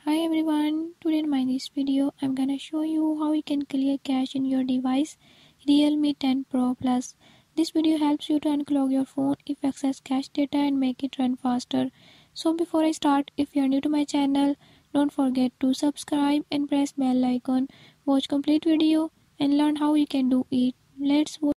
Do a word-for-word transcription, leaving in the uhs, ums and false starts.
Hi everyone, today in my this video I'm gonna show you how you can clear cache in your device Realme ten Pro Plus. This video helps you to unclog your phone if access cache data and make it run faster. So before I start, if you are new to my channel, don't forget to subscribe and press bell icon. Watch complete video and learn how you can do it. Let's watch.